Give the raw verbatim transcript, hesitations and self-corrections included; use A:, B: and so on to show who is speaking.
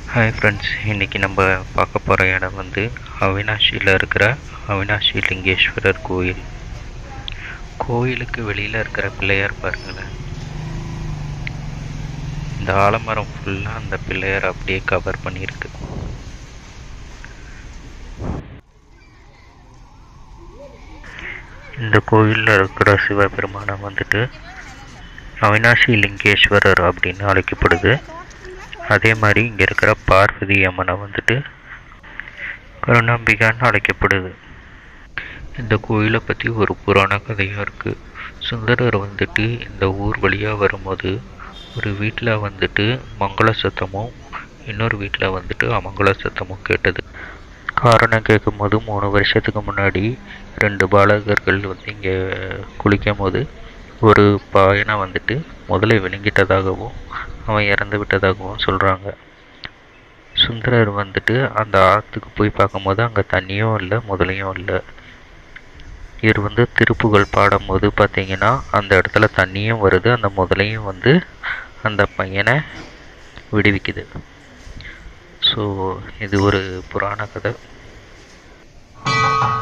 A: Hi friends, இன்றைக்கி நம்ம பார்க்க போகிற இடம் வந்து அவினாஷியில் இருக்கிற அவினாஷி லிங்கேஸ்வரர் கோயில். கோயிலுக்கு வெளியில் இருக்கிற பிள்ளையார் பாருங்களேன். இந்த ஆலமரம் ஃபுல்லாக அந்த பிள்ளையார் அப்படியே கவர் பண்ணியிருக்கு. இந்த கோயிலில் இருக்கிற சிவபெருமானை வந்துட்டு அவினாஷி லிங்கேஸ்வரர் அப்படின்னு அழைக்கப்படுது. அதே மாதிரி இங்கே இருக்கிற பார்வதி அம்மனை வந்துட்டு கருணாம்பிகான்னு அழைக்கப்படுது. இந்த கோயிலை பற்றி ஒரு புராண கதையாக இருக்குது. சுந்தரர் வந்துட்டு இந்த ஊர் வழியாக வரும்போது ஒரு வீட்டில் வந்துட்டு மங்கள சத்தமும் இன்னொரு வீட்டில் வந்துட்டு அமங்கல சத்தமும் கேட்டது. காரணம் கேட்கும்போது மூணு வருஷத்துக்கு முன்னாடி ரெண்டு பாலகர்கள் வந்து இங்கே குளிக்கும் போது ஒரு பையனை வந்துட்டு முதலை விழுங்கிட்டதாகவும் அவன் இறந்து விட்டதாகவும் சொல்கிறாங்க. சுந்தரர் வந்துட்டு அந்த ஆற்றுக்கு போய் பார்க்கும்போது அங்கே தண்ணியும் இல்லை, முதலையும் இல்லை. இவர் வந்து திருப்புகழ் பாடும்போது பார்த்தீங்கன்னா அந்த இடத்துல தண்ணியும் வருது, அந்த முதலையும் வந்து அந்த பையனை விடுவிக்குது. ஸோ இது ஒரு புராண கதை.